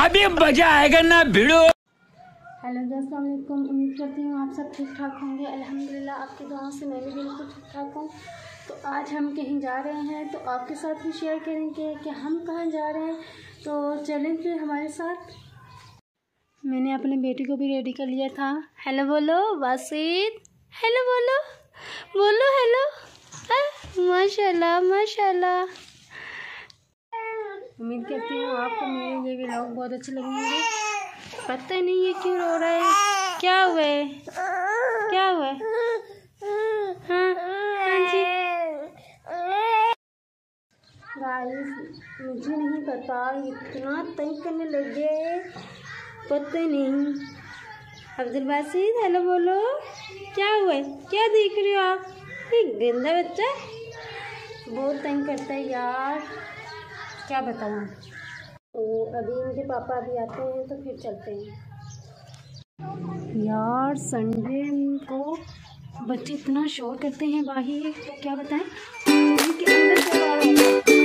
अभी मजा आएगा ना भिड़ो। हेलो दोस्तों, अस्सलाम वालेकुम। उम्मीद करती हूँ आप सब ठीक ठाक होंगे। अल्हम्दुलिल्लाह आपकी दुआओं से मैं भी बिल्कुल ठीक ठाक हूँ। तो आज हम कहीं जा रहे हैं, तो आपके साथ भी शेयर करेंगे कि हम कहाँ जा रहे हैं। तो चलें फिर हमारे साथ। मैंने अपने बेटे को भी रेडी कर लिया था। हेलो बोलो वासिद, हेलो बोलो, बोलो हेलो। माशाल्लाह माशाल्लाह। उम्मीद करती हूँ आपको मेरे ये व्लॉग बहुत अच्छे लगेंगे। पता ही नहीं ये क्यों रो रहा है, क्या हुआ है, क्या हुआ है? हाँ हाँ जी गाइस, मुझे नहीं पता इतना तंग करने लगे, पता ही नहीं। अब्दुल बासित हेलो बोलो, क्या हुआ है, क्या देख रहे हो आप? ये गंदा बच्चा बहुत तंग करता है यार, क्या बताऊँ। तो अभी इनके पापा अभी आते हैं तो फिर चलते हैं। यार संडे को बच्चे इतना शोर करते हैं बाहर, तो क्या बताएं। इनके अंदर शोर आ रहा है।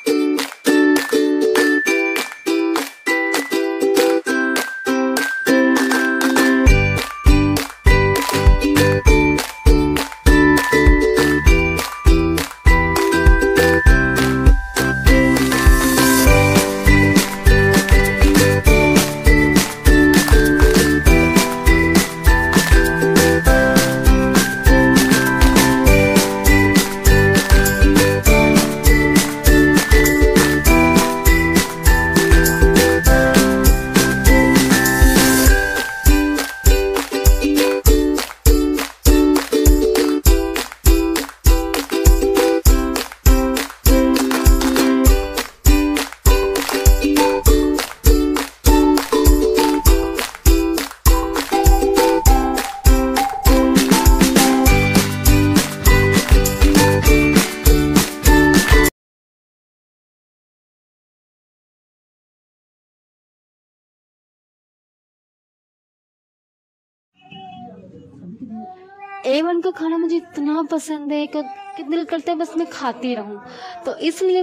A1 का खाना मुझे इतना पसंद है कि दिल करता है बस मैं खाती रहूं। तो इसलिए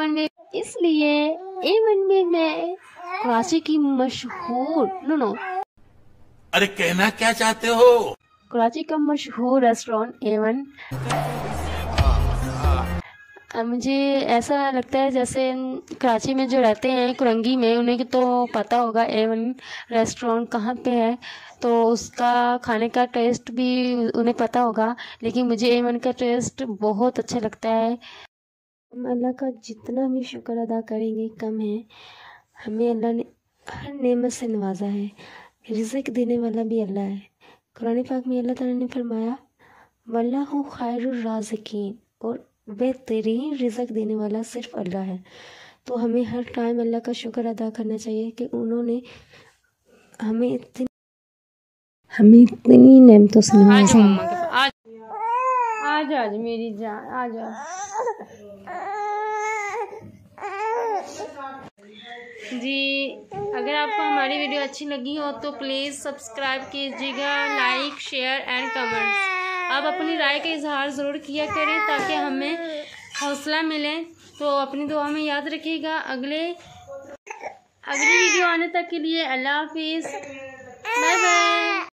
A1 में मैं कराची की मशहूर अरे कहना क्या चाहते हो? कराची का मशहूर रेस्टोरेंट A1। मुझे ऐसा लगता है जैसे कराची में जो रहते हैं कुरंगी में, उन्हें तो पता होगा A1 रेस्टोरेंट कहाँ पे है, तो उसका खाने का टेस्ट भी उन्हें पता होगा। लेकिन मुझे A1 का टेस्ट बहुत अच्छा लगता है। हम अल्लाह का जितना भी शुक्र अदा करेंगे कम है। हमें अल्लाह ने हर नेमत से नवाजा है। रिज़्क़ देने वाला भी अल्लाह है। कुरान पाक में अल्लाह ताला ने फरमाया वल्लाहु खैरुर राज़िकीन, और बेहतरीन रिज़्क़ देने वाला सिर्फ अल्लाह है। तो हमें हर टाइम अल्लाह का शुक्र अदा करना चाहिए कि उन्होंने हमें इतनी नेमतों से नवाजा है। आज मेरी जान आज जी। अगर आपको हमारी वीडियो अच्छी लगी हो तो प्लीज़ सब्सक्राइब कीजिएगा, लाइक शेयर एंड कमेंट्स। आप अपनी राय का इजहार ज़रूर किया करें ताकि हमें हौसला मिले। तो अपनी दुआ में याद रखिएगा। अगली वीडियो आने तक के लिए अल्लाह हाफिज़, बाय बाय।